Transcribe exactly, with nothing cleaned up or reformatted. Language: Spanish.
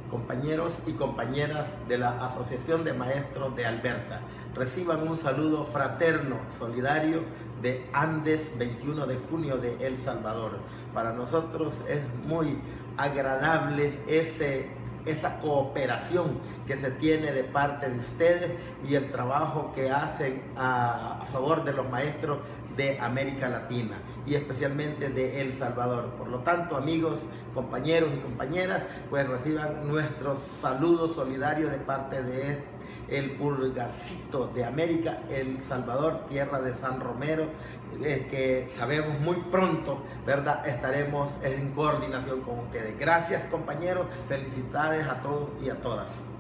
compañeros y compañeras de la Asociación de Maestros de Alberta. Reciban un saludo fraterno, solidario de Andes, veintiuno de junio de El Salvador. Para nosotros es muy agradable ese, esa cooperación que se tiene de parte de ustedes y el trabajo que hacen a, a favor de los maestros de América Latina y especialmente de El Salvador. Por lo tanto, amigos, compañeros y compañeras, pues reciban nuestros saludos solidarios de parte de el pulgarcito de América, El Salvador, tierra de San Romero, eh, que sabemos muy pronto, ¿verdad?, estaremos en coordinación con ustedes. Gracias, compañeros, felicidades a todos y a todas.